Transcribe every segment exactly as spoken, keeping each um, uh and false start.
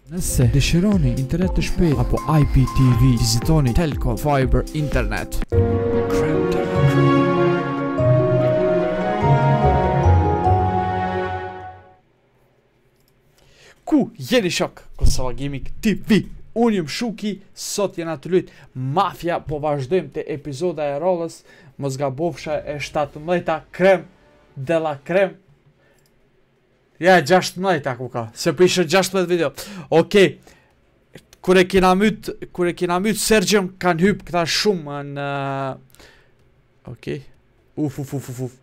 Nëse dëshironi internet të shpejt apo I P T V, vizitoni Telco Fiber Internet. Ku jeni shok? Kosova Gaming T V. Unë jëm Shuki, sot jena të luajt Mafia, po vazhdojmë te epizoda e rollës, mos gabofsha e shtatëmbëdhjeta krem de la krem. Ja, gjashtëmbëdhjeta ku ka, se për ishë gjashtëmbëdhjet video. Okej, kur e kina myt, kur e kina myt Sergjëm, kanë hyp këta shumë në... Okej, uf, uf, uf, uf, uf.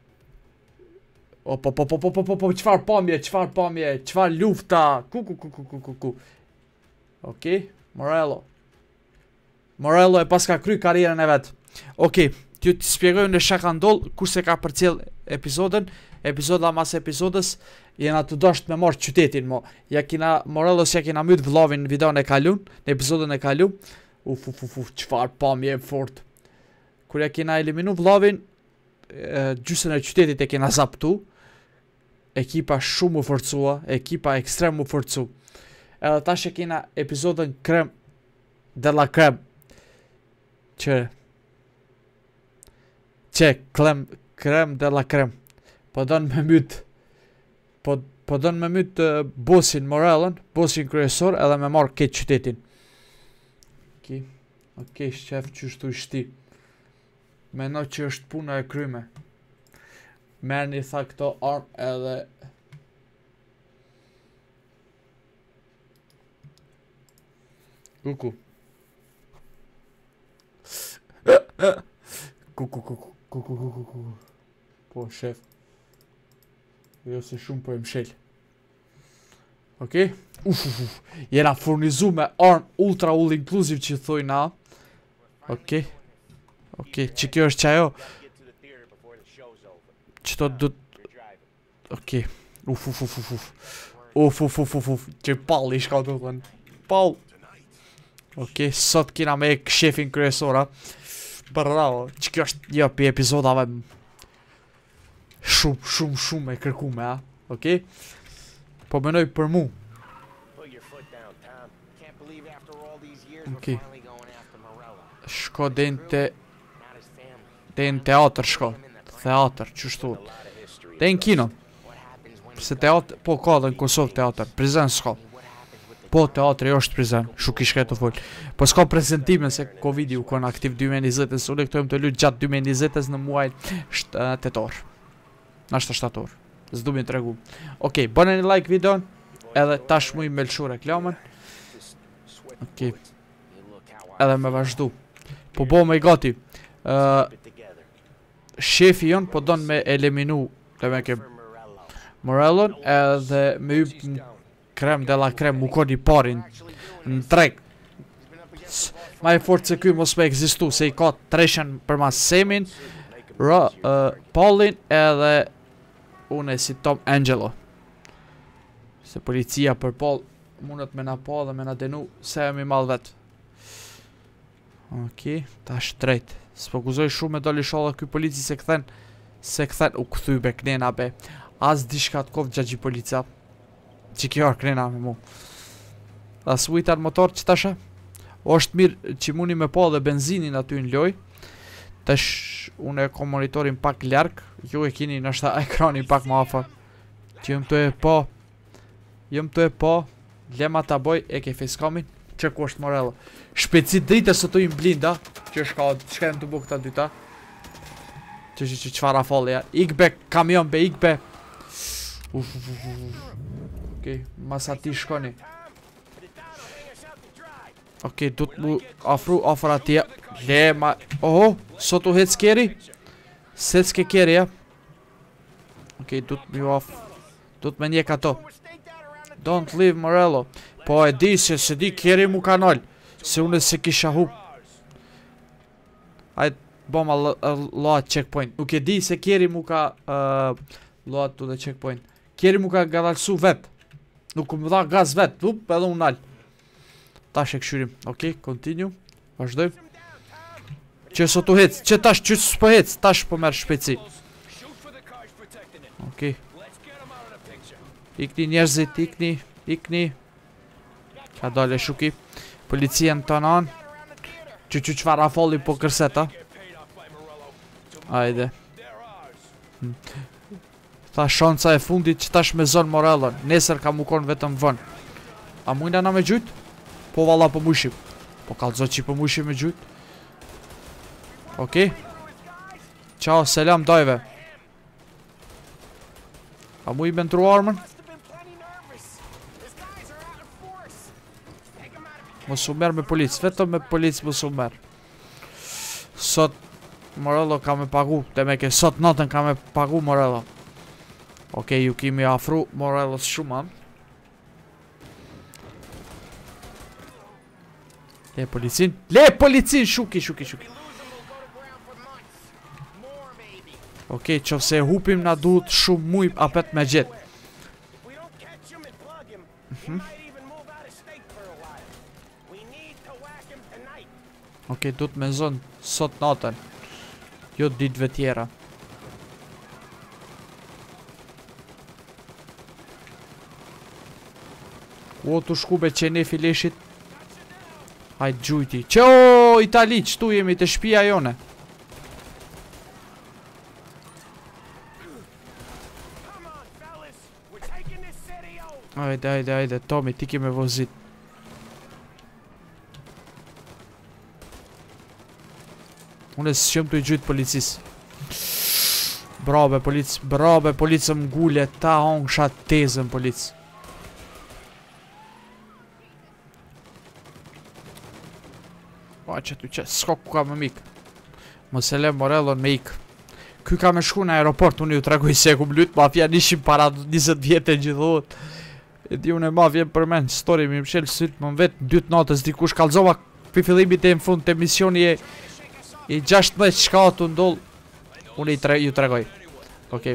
O, po, po, po, po, po, po, po, qfar pamje, qfar pamje, qfar lufta, ku, ku, ku, ku, ku, ku, ku. Okej, Morello. Morello e pas ka kry karierën e vetë. Okej, t'ju të spjegojnë në shaka ndoll, kurse ka përcjell epizodën, epizoda mas episodës, jena të dosht me marrë qytetin, mo. Ja kina, Morello si ja kina mytë vllavin në videon e kalun, në episodën e kalun. Uf, uf, uf, uf, qfar pamje e fort. Kur ja kina eliminu vllavin, gjysën e qytetit e kina zaptu, ekipa shumë u forcua, ekipa ekstrem u forcu. Edhe tash e kina epizodën krem de la krem. Që Që krem, krem de la krem. Po donë me myt Po, po donë me myt uh, bosin Morellën, bosin kryesor, edhe me marrë këtë qytetin. Okej, okej, shqef që shtu shti. Meno që është puna e kryme. Merni tha këto armë edhe... Kuku. Kuku, kuku, kuku, kuku, kuku. Po, shef. Jo se shumë po e mshel. Okej? Uf, uf, uf. Jena furnizu me armë ultra all inclusive që thoi na. Okej? Okej, që kjo është qajo? Qëto du... Okej. Uf, uf, uf, uf, uf. Uf, uf, uf, uf, uf. Që pal i shka të thënë. Pal. Okej, sot kina me e shefin kryesora. Bravo. Që kjo është një për epizodave shumë, shumë, shumë e kërkume, a? Okej? Po menoj për mu. Okej. Shko den të... Den teatr shko. Teatr, që shtu. Den kino. Se teatr... Po ka dhe në Kosovë teatr. Prizen s'ka. Po, teatri është prizen, shuki shkretë të folë. Po s'ka prezentime se Covid u konë aktiv dy mijë e njëzet-ës, unë e këtojmë të lutë gjatë dy mijë e njëzet-ës në muaj tetor. Nashtë shtator. Zdu mi të regu. Okej, bënë një like videon, edhe tash mu i me lëshu reklamën. Okej. Edhe me vazhdu. Po bo me i gati. Shefi jonë po donë me eliminu, dhe me ke Morellon, edhe me ju... Krem de la krem, mu koni parin në treg. Ma e fort se kuj mos me egzistu, se i ka treshen për mas Semin, Ra, uh, Paulin edhe une si Tom Angelo. Se policia për Paul mundet me na pa dhe me na denu se e mi mal vet. Okej, ta shtrejt. S'po guzoj shumë me doli shala kuj polici se këthen, se këthen u këthy be knena be. As di shka të kovë gjagji policia. Që kjo arë krena me mu. As ujtar motor që tasha. O është mirë që muni me pa dhe benzinin aty në loj. Tash unë e kom monitorin pak ljark. Ju e kini nështë ekranin pak ma afa. Që jëm të e pa. Jëm të e pa. Lema ta boj e ke facekamin. Që ku është Morello. Shpeci drite së të im blinda. Që shka shkajnë të bu këta dyta. Që që që qfara falja. Ikbe kamion be ikbe. Uf, uf, uf, uf. Okej, mas ati shkoni. Okej, du të mu afru afra tja. Le, ma... Oho, sot u hec keri? Se s'ke keri, ja? Okej, du të mu af... Du të me njek ato. Don't leave Morello. Po e di se se di keri mu kanal. Se une se kisha hu. Ajt, boma loat checkpoint. Nuk e di se keri mu ka... Loat tu dhe checkpoint. Keri mu ka gadalsu vet. Nuk më dha gaz vet, lup, edhe unë nalë. Tash e këshyrim, okej, continue. Vazhdojmë. Që sot u hec, që tash që s'po hec, tash po merë shpeci. Okej. Ikni njerëzit, ikni, ikni. Ka dole shuki. Policia në të anë. Që që qëfar afoli po kërseta. Ajde. Hmm. Tha shanca e fundit që tash me zonë Morellon. Nesër ka mu konë vetëm vën. A mujna na me gjujt? Po valla po mushim. Po kalzo që po mushim me gjujt. Okej. Ciao, selam dajve. A mu i bentru armën? Mos u merë me policë, vetëm me policë mos u merë. Sot Morello ka me pagu, te me ke sot natën ka me pagu Morello. Okej, ju kimi afru Morellos shumë. Le policin, le policin, shuki, shuki, shuki. Okej, që se hupim na duhet shumë muj apet me gjithë. Mhm. Okej, duhet me zonë sot natën. Jo ditëve tjera. O, të shkube që ne fileshit. Hajtë gjujti. Qo, Itali, qëtu jemi të shpia jone. Ajde, ajde, ajde, Tomi, ti kime vozit. Unë e së qëmë të i gjujtë policis. Brabe, polic, brabe, policë më gulle, ta hongë shatë tezën, policë. Pa që tu që, s'ko ku ka me mikë. Më se le Morellon me ikë. Ky ka me shku në aeroport, unë ju tregoj se e ku mlytë, mafja nishim para njëzet vjetë e gjithot. E di unë e mafja më përmen, story mi më shelë sytë më vetë, dytë natës dikush kalzova për fillimit e më fund të emisioni e i gjashtëdhjetë shka të ndollë, unë i tre, ju tregoj. Okej.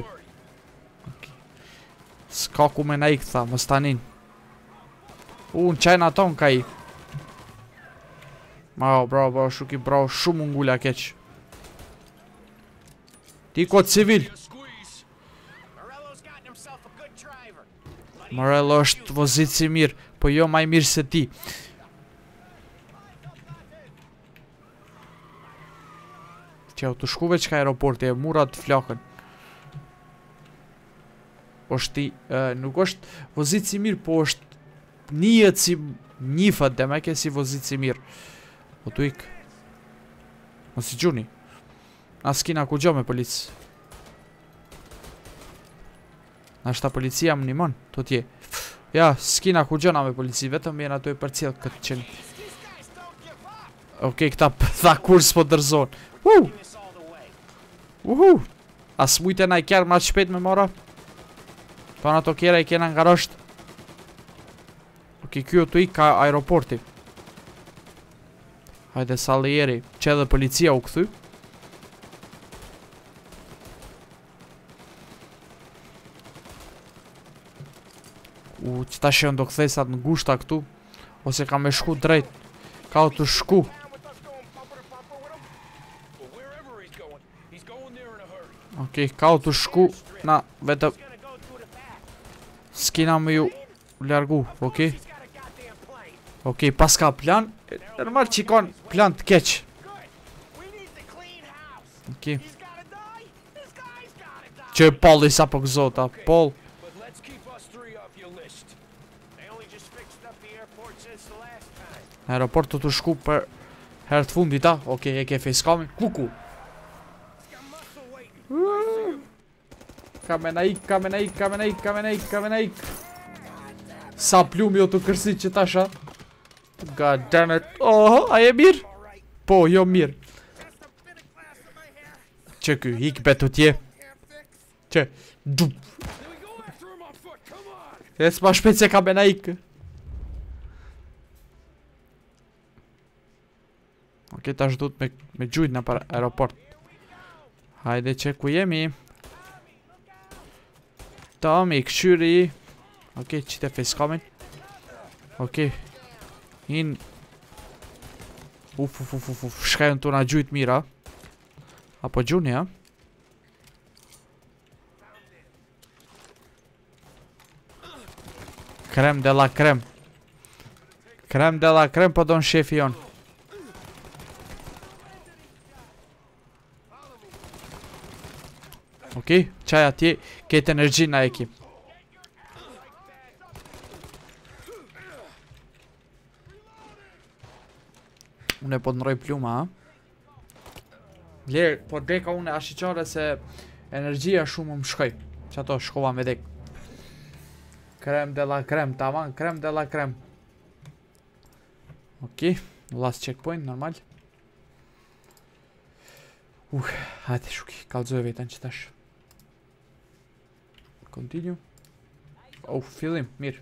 S'ka ku me na ikë, tha, më stanin. Unë qajna ton ka i. Bravo, bravo, bravo, shuki, bravo, shumë ngulla keq. Ti ko civil. Morello është vozit si mirë, po jo maj mirë se ti. Që u të shkuve që ka aeroporti e murat të flakën. është ti, nuk është vozit si mirë, po është njët si njifët dhe me ke si vozit si mirë. O tu ik. O si gjuni. Na s'kina ku gjo me policë. Na shta policia më një mënë, të tje. Ja, s'kina ku gjo na me polici, vetëm jena të e për cilë këtë qenë. Okej, këta tha kur s'po dërzonë. Uh! Uhu! As mujte na i kjerë ma shpet me mora. Tona to kjera i kjena nga rësht. Okej, kjo të i ka aeroporti. Hajde salijeri, që edhe policia u këthy. U, që ta shën do këthesat në gushta këtu. Ose ka me shku drejt. Ka u të shku. Okej, ka u të shku. Na, vetëm s'kina me ju largu, okej. Okej, pas ka plan. Normal që i kon plan të keq. Okej. Që e Paul i sa po këzota, Paul. Aeroport të të shku për herë të fundit, ta? Okej, e ke facecam-in. Kuku. Ka me na ik, ka me na ik, ka me na ik, ka me na ik, ka me na ik. Sa plumi o të kërsit që tasha. God damn it. Oh, a je mirë? Po, jo mirë. Që ky, ik betu tje. Që, dup. E s'ma shpet se ka me na ik. Ok, ta shdut me, me gjujt në për aeroport. Hajde që ku jemi. Tomi, këshyri. Ok, qite facecam-in. Ok. In. Uf, uf, uf, uf, uf. Shkajnë të nga gjujt mira. Apo gjuni, ha? Krem de la krem. Krem de la krem, po don shefi jon. Okej, qaj atje, ketë energji na eki. Unë e po të nëroj pluma, ha? Lirë, po deka unë e ashiqare se energjia shumë më shkoj. Që ato shkova me dek. Krem de la krem, tavan, krem de la krem. Okej, last checkpoint, normal. Uh, hajde shuki, kalzoj vetën që tash. Continue. Oh, fillim, mirë.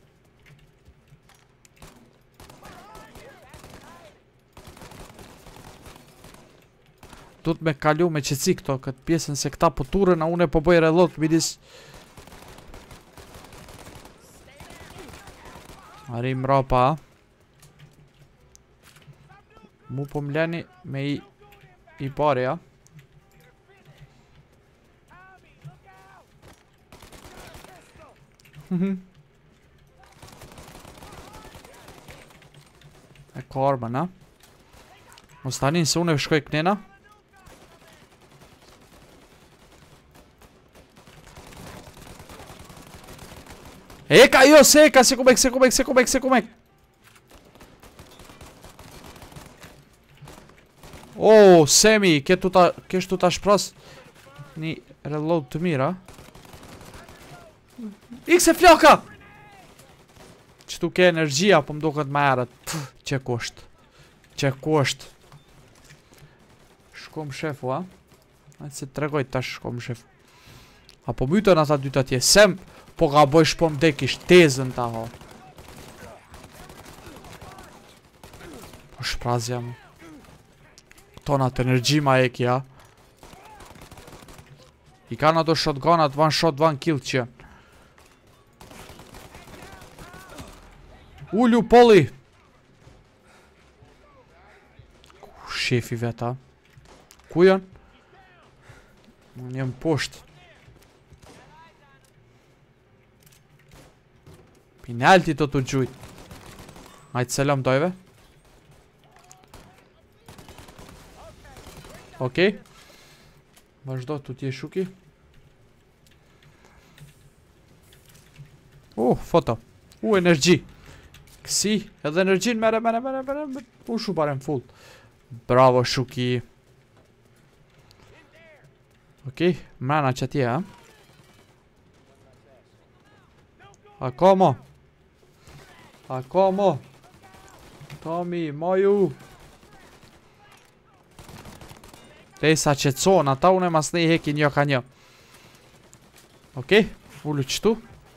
Tut me kalu me qëtësi këto, këtë pjesën se këta po turën, a une po bëj reload midis. Arim ropa. Mu po mleni me i i pare, ja. E ka armën, na? Mos tanin se unë e shkoj kënena. Eka, jo, se eka, se kumek, se kumek, se kumek, se kumek. O, Semi, kështu ta, kështu ta shpras një reload të mira. X e flaka! Qëtu ke energjia, po mdo këtë ma erët. Që kusht. Që kusht. Shkom shefu, a? Ajtë se tregoj tash shkom shefu. Apo mytën ata dyta tje. Sem, po ka boj shpom dekish tezën ta ho. Po shprazja mu. Tonat energji ma eki, a? I kanë ato shotgunat, one shot, one kill që. Ullu, poli! Shefi veta. Ku janë? Unë jem poshtë. Penalti të të gjujt. Majtë selam dojve. Okej. Vazhdo të tje shuki. Uh, foto. Uh, energji. Kësi, edhe energjin mere, mere, mere, mere. U shu parem full. Bravo shuki. Okej, mrena që tje, ha? Ako mo. Ako mo. Tomi, moju. Tesa që conë, ata une mas ne i heki një ka një. Okej, ullu qëtu.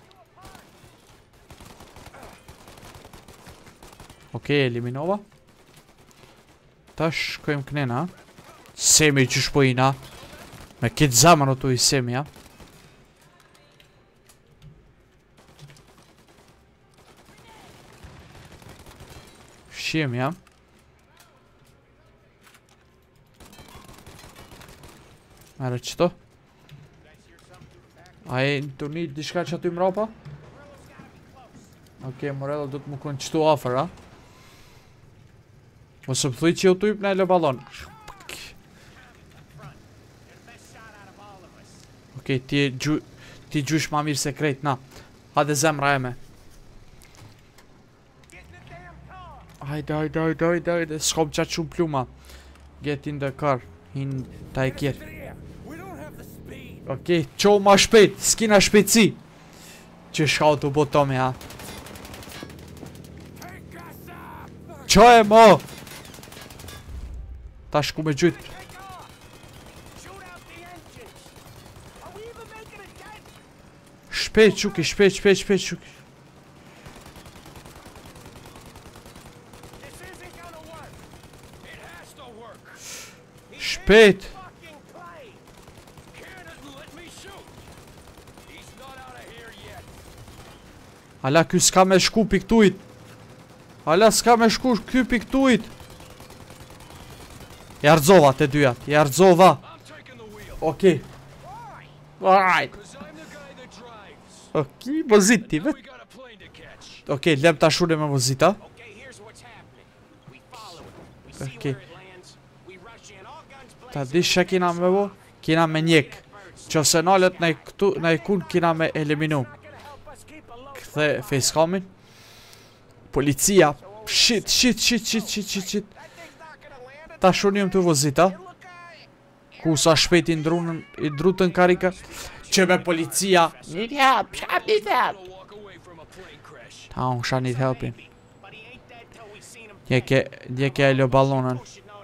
Okej, eliminova. Ta shkojmë kënena. Semi që shpojina. Me kitë zamën o tu i Semi, ja. Shqim, ja. Mere qëto. A e në të një dishka që aty më rapa? Okej, Morello du të më kënë qëtu afer, a? Mos më thuj që jo të yp në e le balon. Okej, ti gju... Ti gjush ma mirë se krejt, na. Hade zemra e me. Hajde, hajde, hajde, hajde, hajde. S'kom qatë shumë pluma. Get in the car. In ta e kjerë. Okej, qo ma shpejt. S'kina shpejtësi. Që shkau të botomi, ha. Qo e mo? Ta shku me gjyt. Shpejt, quki, shpejt, shpejt, shpejt, quki. Shpejt. Ala, kjo s'ka me shku piktujt. Ala, s'ka me shku kjo piktujt. Jardzova të dyjat, jardzova. Okej. Alright. Okej, mozit ti vet. Okej, lem ta shune me mozita. Ok. Ta di shë kina me bo? Kina me njek. Që se nalët në këtu, në ikun kina me eliminu. Këthe facecam'in. Policia. Shit, shit, shit, shit, shit, shit, shit. Ta shunim të vozita. Ku sa shpejt i ndrunën, i drutën karika. Që me policia. Need help, shab need help. Ta unë sha need helpin. Djeke, djeke e lo balonën.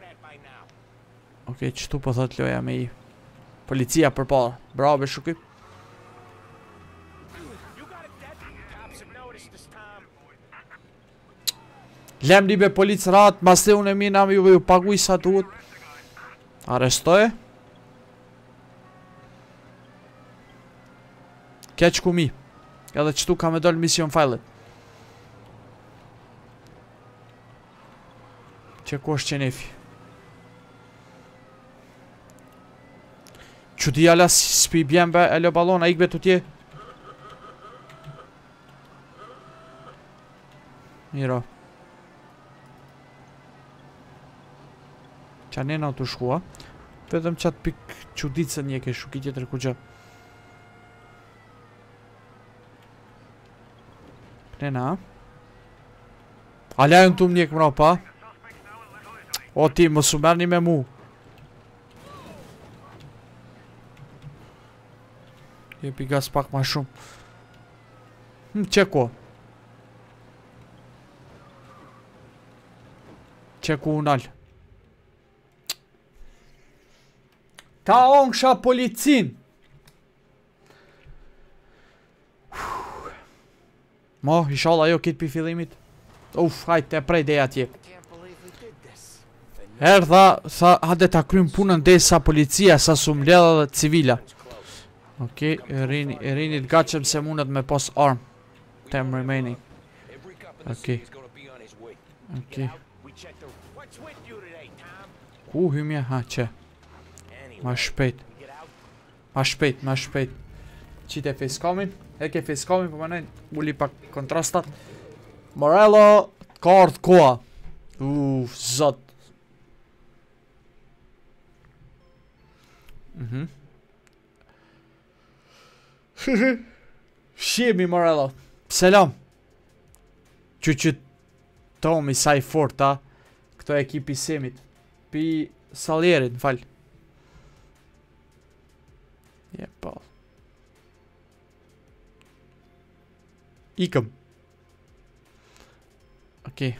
Ok, qëtu po thot loja me i. Policia për parë. Bravo be shuki. Lem një be policë ratë, mas të unë e mina me juve ju paguj sa duhet. Arestoje. Keq ku mi. Edhe qëtu ka me dollë mission file-et. Që ku është qenefi. Që ti jala s'pi bjen be e lo balona, ikbe të tje. Miro. Qa nena të shkua. Vetëm qatë pik qudicën një ke shuki tjetër ku gjë. Nena. Alajën të më njekë mra pa. O ti, më sumerni me mu. Jepi gas pak ma shumë. Hm, që ko? Që ku unal? Ta ongsha policin. Mo, inshallah jo kitë pi fillimit. Uf, hajtë e prej deja tje. Erdha, sa hade ta krym punën dhe sa policia, sa sumledha dhe civila. Ok, rini, rini të gatshëm se mundet me pos arm. Time remaining. Ok. Ok. Ku hymja? Ha, që. Ma shpejt. Ma shpejt, ma shpejt. Qite facecam'in. E ke facecam'in, po mënajnë. Uli pak kontrastat. Morello, ka ardhë koha. Uff, zot. Mhm. Shemi Morello. Selam. Që që Tomi saj forta. Këto ekipi semit. Pi saljerit, në falj. Je, po. Ikëm. Okej.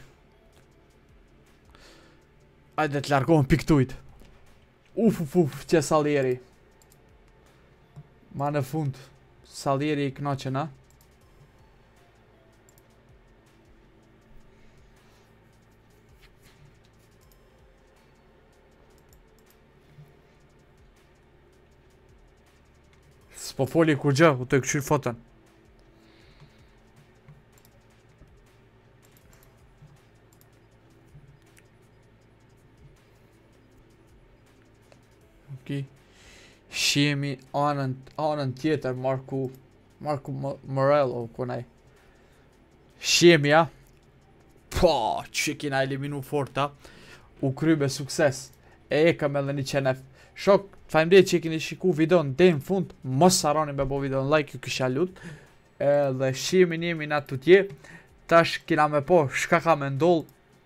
Ajde të largohën piktujt. Uf, uf, uf, që saljeri. Ma në fund. Saljeri i knoqen, a? S'po foli kur gjë, u të këshyr foton. Ok. Shihemi anën, anën tjetër, Marku, Marku Morello, konaj. Shihemi, a? Po, që kina eliminu forta. U kry me sukses. E e kam edhe një qenef. Shok, fajmdej që kini shiku videon dhe në fund. Mos saroni me bo videon like, ju kisha lut. Dhe shihemi njemi nga të tje. Tash kina me po, shka ka me ndoll.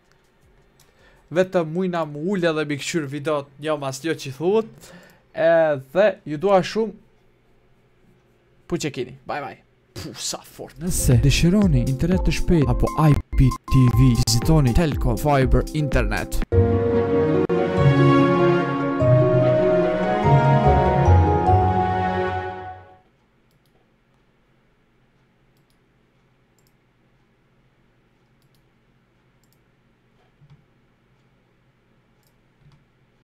Vetëm mujna mu ullë edhe mi këshyr videot, jo mas jo që thuhet. Edhe ju dua shumë. Pu që kini, bye bye. Puh, sa fort. Nëse dëshironi internet të shpejt apo I P T V, vizitoni Telkom Fiber Internet.